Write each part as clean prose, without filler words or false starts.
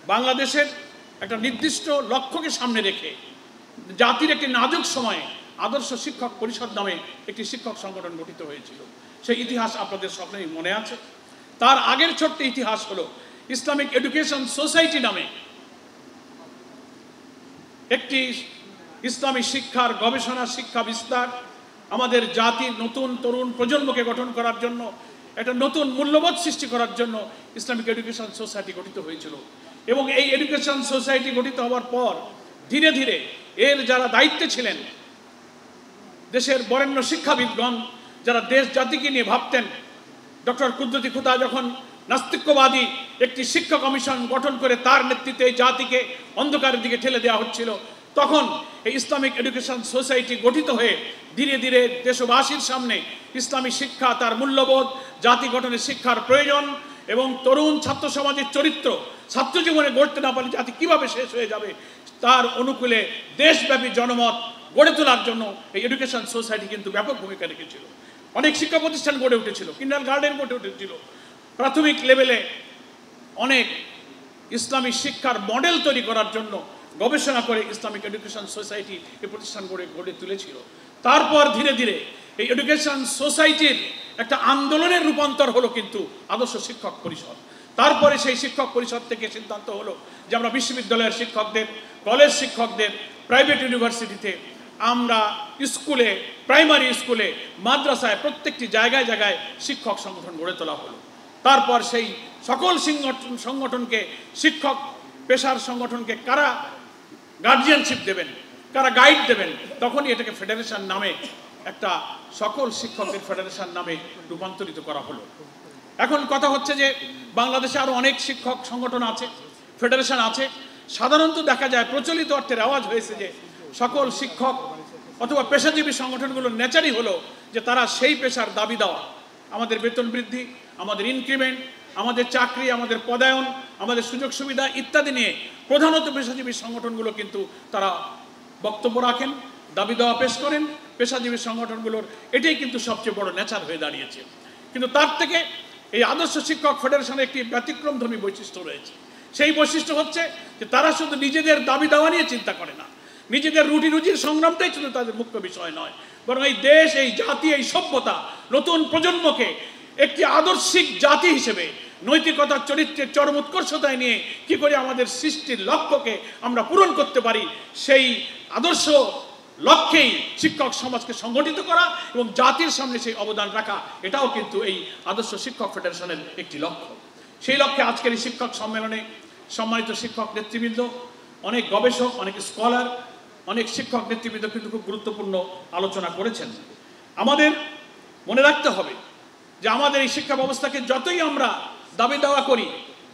বাংলাদেশের একটা নির্দিষ্ট লক্ষ্যকে সামনে রেখে জাতির একটি নাজুক সময়ে আদর্শ শিক্ষক পরিষদ নামে একটি শিক্ষক সংগঠন গঠিত হয়েছিল। সেই ইতিহাস আপনাদের সকলেই মনে আছে। তার আগের ছোট্ট ইতিহাস হলো ইসলামিক এডুকেশন সোসাইটি নামে একটি ইসলামী শিক্ষার গবেষণা, শিক্ষা বিস্তার, আমাদের জাতির নতুন তরুণ প্রজন্মকে গঠন করার জন্য, একটা নতুন মূল্যবোধ সৃষ্টি করার জন্য ইসলামিক এডুকেশন সোসাইটি গঠিত হয়েছিল। এবং এই এডুকেশন সোসাইটি গঠিত হওয়ার পর ধীরে ধীরে এর যারা দায়িত্বে ছিলেন, দেশের বরেণ্য শিক্ষাবিদগণ যারা দেশ জাতিকে নিয়ে ভাবতেন, ডক্টর কুদরতি খুদা যখন নাস্তিক্যবাদী একটি শিক্ষা কমিশন গঠন করে তার নেতৃত্বে জাতিকে অন্ধকারের দিকে ঠেলে দেওয়া হচ্ছিল, তখন এই ইসলামিক এডুকেশন সোসাইটি গঠিত হয়ে ধীরে ধীরে দেশবাসীর সামনে ইসলামী শিক্ষা, তার মূল্যবোধ, জাতি গঠনের শিক্ষার প্রয়োজন এবং তরুণ ছাত্র সমাজের চরিত্র ছাত্র জীবনে গড়তে না পারলে জাতি কীভাবে শেষ হয়ে যাবে তার অনুকূলে দেশব্যাপী জনমত গড়ে তোলার জন্য এই এডুকেশন সোসাইটি কিন্তু ব্যাপক ভূমিকা রেখেছিল। অনেক শিক্ষা প্রতিষ্ঠান গড়ে উঠেছিল, কিন্ডারগার্টেন গড়ে উঠেছিল, প্রাথমিক লেভেলে অনেক ইসলামী শিক্ষার মডেল তৈরি করার জন্য গবেষণা করে ইসলামিক এডুকেশন সোসাইটি এই প্রতিষ্ঠান গড়ে তুলেছিল। তারপর ধীরে ধীরে এই এডুকেশন সোসাইটির একটা আন্দোলনের রূপান্তর হলো কিন্তু আদর্শ শিক্ষক পরিষদ। তারপরে সেই শিক্ষক পরিষদ থেকে সিদ্ধান্ত হলো যে আমরা বিশ্ববিদ্যালয়ের শিক্ষকদের, কলেজ শিক্ষকদের, প্রাইভেট ইউনিভার্সিটিতে, আমরা স্কুলে, প্রাইমারি স্কুলে, মাদ্রাসায়, প্রত্যেকটি জায়গায় জায়গায় শিক্ষক সংগঠন গড়ে তোলা হলো। তারপর সেই সকল সংগঠনকে, শিক্ষক পেশার সংগঠনকে কারা গার্জিয়ানশিপ দেবেন, কারা গাইড দেবেন, তখনই এটাকে ফেডারেশন নামে, একটা সকল শিক্ষকদের ফেডারেশন নামে রূপান্তরিত করা হলো। এখন কথা হচ্ছে যে বাংলাদেশে আরও অনেক শিক্ষক সংগঠন আছে, ফেডারেশন আছে। সাধারণত দেখা যায়, প্রচলিত অর্থের আওয়াজ হয়েছে যে সকল শিক্ষক অথবা পেশাজীবী সংগঠনগুলোর নেচারই হলো যে তারা সেই পেশার দাবি দেওয়া, আমাদের বেতন বৃদ্ধি, আমাদের ইনক্রিমেন্ট, আমাদের চাকরি, আমাদের পদায়ন, আমাদের সুযোগ সুবিধা ইত্যাদি নিয়ে প্রধানত পেশাজীবী সংগঠনগুলো কিন্তু তারা বক্তব্য রাখেন, দাবি দেওয়া পেশ করেন। পেশাজীবী সংগঠনগুলোর এটাই কিন্তু সবচেয়ে বড় নেচার হয়ে দাঁড়িয়েছে। কিন্তু তার থেকে এই আদর্শ শিক্ষক ফেডারেশনের একটি ব্যতিক্রমধর্মী বৈশিষ্ট্য রয়েছে। সেই বৈশিষ্ট্য হচ্ছে যে তারা শুধু নিজেদের দাবি দেওয়া নিয়ে চিন্তা করে না, নিজেদের রুটি রুজির সংগ্রামটাই শুধু তাদের মুখ্য বিষয় নয়, বরং এই দেশ, এই জাতি, এই সভ্যতা, নতুন প্রজন্মকে একটি আদর্শিক জাতি হিসেবে নৈতিকতার চরিত্রের চরম উৎকর্ষতায় নিয়ে কি করে আমাদের সৃষ্টির লক্ষ্যকে আমরা পূরণ করতে পারি, সেই আদর্শ লক্ষ্যেই শিক্ষক সমাজকে সংগঠিত করা এবং জাতির সামনে সেই অবদান রাখা, এটাও কিন্তু এই আদর্শ শিক্ষক ফেডারেশনের একটি লক্ষ্য। সেই লক্ষ্যে আজকের এই শিক্ষক সম্মেলনে সম্মানিত শিক্ষক নেতৃবৃন্দ, অনেক গবেষক, অনেক স্কলার, অনেক শিক্ষক নেতৃবৃন্দ কিন্তু খুব গুরুত্বপূর্ণ আলোচনা করেছেন। আমাদের মনে রাখতে হবে যে আমাদের এই শিক্ষা ব্যবস্থাকে যতই আমরা দাবি দাওয়া করি,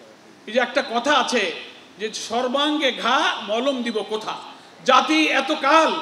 এই যে একটা কথা আছে যে সর্বাঙ্গে ঘা মলম দিব কোথা। জাতি এতকাল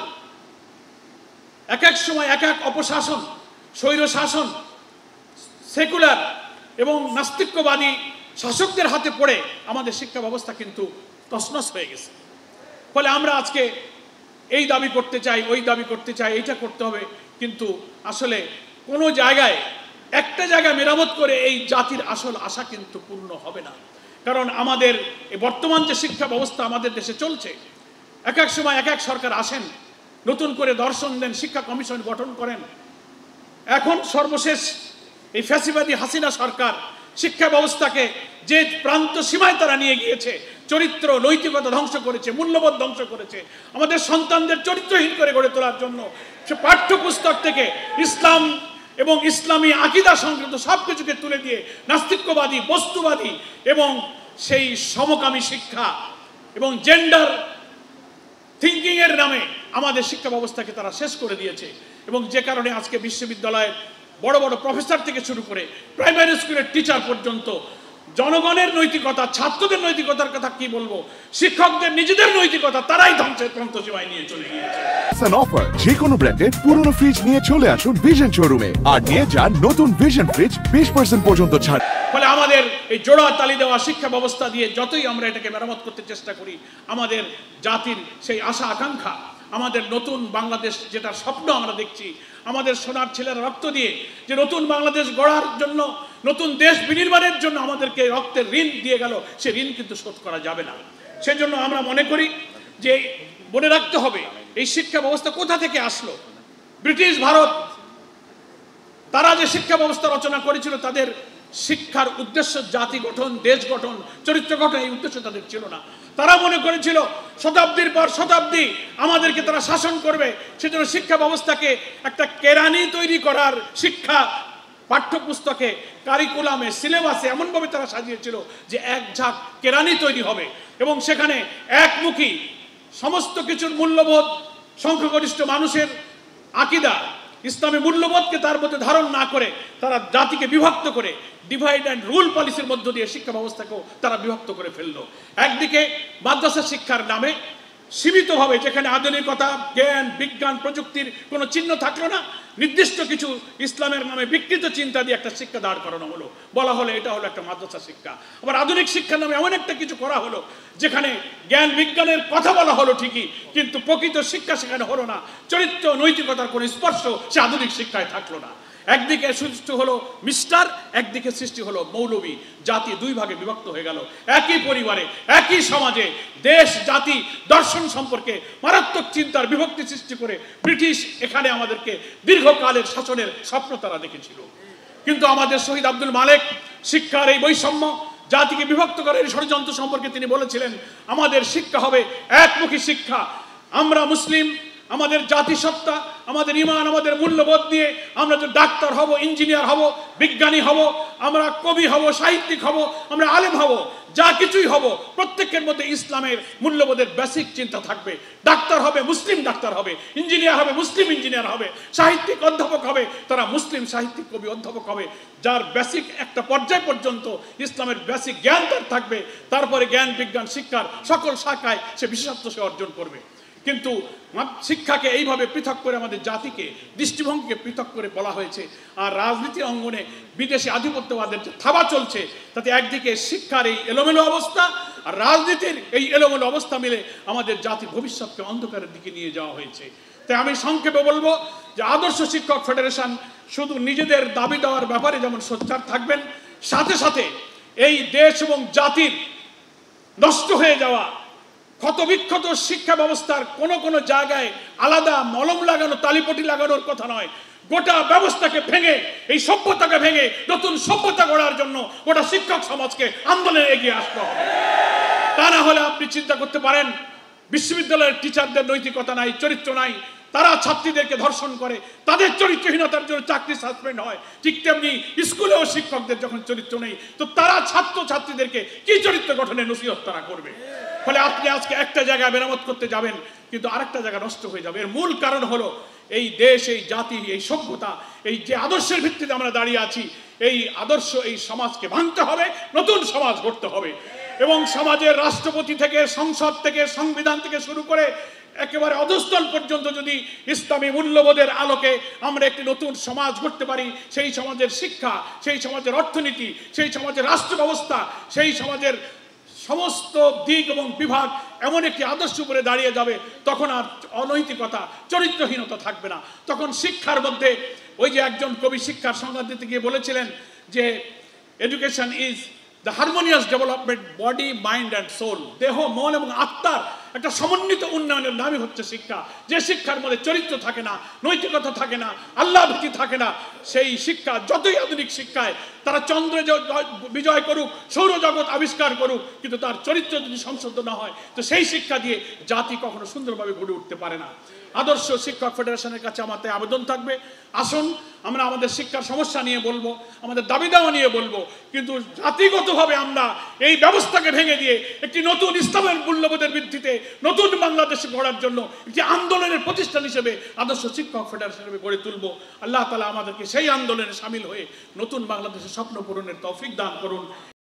এক এক সময় এক এক অপশাসন, স্বৈর শাসন, সেকুলার এবং নাস্তিক্যবাদী শাসকদের হাতে পড়ে আমাদের শিক্ষা ব্যবস্থা কিন্তু তছনছ হয়ে গেছে। ফলে আমরা আজকে এই দাবি করতে চাই, ওই দাবি করতে চাই, এইটা করতে হবে, কিন্তু আসলে কোনো জায়গায় একটা জায়গায় মেরামত করে এই জাতির আসল আশা কিন্তু পূর্ণ হবে না। কারণ আমাদের এই বর্তমান যে শিক্ষা ব্যবস্থা আমাদের দেশে চলছে, এক এক সময় এক এক সরকার আসেন, নতুন করে দর্শন দেন, শিক্ষা কমিশন গঠন করেন। এখন সর্বশেষ এই ফ্যাসিবাদী হাসিনা সরকার শিক্ষা ব্যবস্থাকে যে প্রান্ত সীমায় তারা নিয়ে গিয়েছে, চরিত্র, নৈতিকতা ধ্বংস করেছে, মূল্যবোধ ধ্বংস করেছে। আমাদের সন্তানদের চরিত্রহীন করে গড়ে তোলার জন্য সে পাঠ্যপুস্তক থেকে ইসলাম এবং ইসলামী আকিদা সংক্রান্ত সব কিছুকে তুলে দিয়ে নাস্তিক্যবাদী, বস্তুবাদী এবং সেই সমকামী শিক্ষা এবং জেন্ডার থিঙ্কিংয়ের নামে আমাদের শিক্ষা ব্যবস্থাকে তারা শেষ করে দিয়েছে। এবং যে কারণে আজকে বিশ্ববিদ্যালয়ের বড় বড় প্রফেসর থেকে শুরু করে প্রাইমারি স্কুলের টিচার পর্যন্ত জনগণের নৈতিকতা, ছাত্রদের নৈতিকতার কথা কি বলবো, শিক্ষকদের নিজেদের নৈতিকতা তারাই ধ্বংসের প্রান্তসীমায় নিয়ে চলে গিয়েছে। অফার, যে কোনো ব্র্যান্ডের পুরনো ফ্রিজ নিয়ে চলে আসুন ভিশন শোরুমে আর নিয়ে যান নতুন ভিশন ফ্রিজ 20% পর্যন্ত ছাড়। ফলে আমাদের এই জোড়া তালি দেওয়া শিক্ষা ব্যবস্থা দিয়ে যতই আমরা এটাকে মেরামত করতে চেষ্টা করি, আমাদের জাতির সেই আশা আকাঙ্ক্ষা, আমাদের নতুন বাংলাদেশ যেটার স্বপ্ন আমরা দেখছি, আমাদের সোনার ছেলেরা রক্ত দিয়ে যে নতুন বাংলাদেশ গড়ার জন্য নতুন দেশ বিনির্মাণের জন্য আমাদেরকে রক্তের ঋণ দিয়ে গেল, সে ঋণ কিন্তু শোধ করা যাবে না। সেজন্য আমরা মনে করি যে মনে রাখতে হবে এই শিক্ষা ব্যবস্থা কোথা থেকে আসলো। ব্রিটিশ ভারত তারা যে শিক্ষা ব্যবস্থা রচনা করেছিল, তাদের শিক্ষার উদ্দেশ্য জাতি গঠন, দেশ গঠন, চরিত্র গঠন, এই উদ্দেশ্য তাদের ছিল না। তারা মনে করেছিল শতাব্দীর পর শতাব্দী আমাদেরকে তারা শাসন করবে। সেজন্য শিক্ষা ব্যবস্থাকে একটা কেরানি তৈরি করার শিক্ষা পাঠ্যপুস্তকে, কারিকুলামে, সিলেবাসে এমনভাবে তারা সাজিয়েছিল যে এক ঝাঁক কেরানি তৈরি হবে এবং সেখানে একমুখী সমস্ত কিছুর মূল্যবোধ, সংখ্যাগরিষ্ঠ মানুষের আকিদা, ইসলামী মূল্যবোধকে তার মধ্যে ধারণ না করে তারা জাতিকে বিভক্ত করে ডিভাইড অ্যান্ড রুল পলিসির মধ্য দিয়ে শিক্ষা ব্যবস্থাকেও তারা বিভক্ত করে ফেললো। একদিকে মাদ্রাসা শিক্ষার নামে সীমিতভাবে, যেখানে আধুনিকতা, জ্ঞান, বিজ্ঞান, প্রযুক্তির কোনো চিহ্ন থাকলো না, নির্দিষ্ট কিছু ইসলামের নামে বিকৃত চিন্তা দিয়ে একটা শিক্ষা দাঁড় করানো হলো, বলা হলো এটা হলো একটা মাদ্রাসা শিক্ষা। আবার আধুনিক শিক্ষার নামে এমন একটা কিছু করা হলো যেখানে জ্ঞান বিজ্ঞানের কথা বলা হলো ঠিকই, কিন্তু প্রকৃত শিক্ষা সেখানে হলো না, চরিত্র নৈতিকতার কোনো স্পর্শ সে আধুনিক শিক্ষায় থাকলো না। একদিকে সৃষ্টি হলো মিস্টার, একদিকে সৃষ্টি হলো মৌলবী। জাতি দুই ভাগে বিভক্ত হয়ে গেল। একই পরিবারে, একই সমাজে দেশ, জাতি, দর্শন সম্পর্কে মারাত্মক চিন্তার বিভক্তি সৃষ্টি করে ব্রিটিশ এখানে আমাদেরকে দীর্ঘকালের শাসনের স্বপ্ন তারা দেখেছিল। কিন্তু আমাদের শহীদ আব্দুল মালেক শিক্ষার এই বৈষম্য, জাতিকে বিভক্ত করার এই ষড়যন্ত্র সম্পর্কে তিনি বলেছিলেন, আমাদের শিক্ষা হবে একমুখী শিক্ষা। আমরা মুসলিম, আমাদের জাতিসত্তা, আমাদের ইমান, আমাদের মূল্যবোধ দিয়ে আমরা যে ডাক্তার হব, ইঞ্জিনিয়ার হব, বিজ্ঞানী হব, আমরা কবি হব, সাহিত্যিক হব, আমরা আলেম হব, যা কিছুই হব, প্রত্যেকের মধ্যে ইসলামের মূল্যবোধের বেসিক চিন্তা থাকবে। ডাক্তার হবে মুসলিম ডাক্তার হবে, ইঞ্জিনিয়ার হবে মুসলিম ইঞ্জিনিয়ার হবে, সাহিত্যিক অধ্যাপক হবে তারা মুসলিম সাহিত্যিক, কবি, অধ্যাপক হবে, যার বেসিক একটা পর্যায় পর্যন্ত ইসলামের বেসিক জ্ঞান তার থাকবে। তারপরে জ্ঞান বিজ্ঞান শিক্ষার সকল শাখায় সে বিশেষত্ব সে অর্জন করবে। কিন্তু শিক্ষাকে এইভাবে পৃথক করে আমাদের জাতিকে, দৃষ্টিভঙ্গিকে পৃথক করে বলা হয়েছে। আর রাজনীতির অঙ্গনে বিদেশি আধিপত্যবাদের যে থাবা চলছে, তাতে একদিকে শিক্ষার এই এলোমেলো অবস্থা আর রাজনীতির এই এলোমেলো অবস্থা মিলে আমাদের জাতির ভবিষ্যৎকে অন্ধকারের দিকে নিয়ে যাওয়া হয়েছে। তাই আমি সংক্ষেপে বলবো যে আদর্শ শিক্ষক ফেডারেশন শুধু নিজেদের দাবি দেওয়ার ব্যাপারে যেমন সোচ্চার থাকবেন, সাথে সাথে এই দেশ এবং জাতির নষ্ট হয়ে যাওয়া ক্ষতবিক্ষত শিক্ষা ব্যবস্থার কোন কোন জায়গায় আলাদা মলম লাগানো, তালিপটি লাগানোর কথা নয়, গোটা ব্যবস্থাকে ভেঙে, এই সভ্যতাকে ভেঙে নতুন সভ্যতা গড়ার জন্য গোটা শিক্ষক সমাজকে আন্দোলনে এগিয়ে আসতে হবে। তা না হলে আপনি চিন্তা করতে পারেন, বিশ্ববিদ্যালয়ের টিচারদের নৈতিকতা নাই, চরিত্র নাই, তারা ছাত্রীদেরকে ধর্ষণ করে, তাদের চরিত্রহীনতার জন্য চাকরি সাসপেন্ড হয়। ঠিক তেমনি স্কুলেও শিক্ষকদের যখন চরিত্র নেই, তো তারা ছাত্র ছাত্রীদেরকে কি চরিত্র গঠনের নসিহত তারা করবে? ফলে আপনি আজকে একটা জায়গায় মেরামত করতে যাবেন, কিন্তু আরেকটা জায়গা নষ্ট হয়ে যাবে। এর মূল কারণ হলো এই দেশ, এই জাতি, এই সভ্যতা, এই যে আদর্শের ভিত্তিতে আমরা দাঁড়িয়ে আছি, এই আদর্শ, এই সমাজকে ভাঙতে হবে, নতুন সমাজ গড়তে হবে। এবং সমাজের রাষ্ট্রপতি থেকে, সংসদ থেকে, সংবিধান থেকে শুরু করে একেবারে অধস্তল পর্যন্ত যদি ইসলামী মূল্যবোধের আলোকে আমরা একটি নতুন সমাজ গড়তে পারি, সেই সমাজের শিক্ষা, সেই সমাজের অর্থনীতি, সেই সমাজের রাষ্ট্র ব্যবস্থা, সেই সমাজের সমস্ত দিক এবং বিভাগ এমন একটি আদর্শ উপরে দাঁড়িয়ে যাবে, তখন আর অনৈতিকতা, চরিত্রহীনতা থাকবে না। তখন শিক্ষার মধ্যে ওই যে একজন কবি শিক্ষার সংজ্ঞা দিতে গিয়ে বলেছিলেন যে education is the harmonious development body, mind and soul. দেহ, মন এবং আত্মার একটা সমন্বিত উন্নয়নের নামই হচ্ছে শিক্ষা। যে শিক্ষার মধ্যে চরিত্র থাকে না, নৈতিকতা থাকে না, আল্লাহ ভীতি থাকে না, সেই শিক্ষা যতই আধুনিক শিক্ষায় তারা চন্দ্রে বিজয় করুক, সৌরজগৎ আবিষ্কার করুক, কিন্তু তার চরিত্র যদি সংশোধন না হয়, তো সেই শিক্ষা দিয়ে জাতি কখনো সুন্দরভাবে গড়ে উঠতে পারে না। আদর্শ শিক্ষক ফেডারেশনের কাছে আমার তাই আবেদন থাকবে, আসুন আমরা আমাদের শিক্ষার সমস্যা নিয়ে বলবো, আমাদের দাবি দাওয়া নিয়ে বলবো, কিন্তু জাতিগতভাবে আমরা এই ব্যবস্থাকে ভেঙে দিয়ে একটি নতুন ইসলামের মূল্যবোধের ভিত্তিতে নতুন বাংলাদেশ গড়ার জন্য একটি আন্দোলনের প্রতিষ্ঠান হিসেবে আদর্শ শিক্ষক ফেডারেশন হিসেবে গড়ে তুলবো। আল্লাহ তাআলা আমাদেরকে সেই আন্দোলনে সামিল হয়ে নতুন বাংলাদেশের স্বপ্ন পূরণের তৌফিক দান করুন।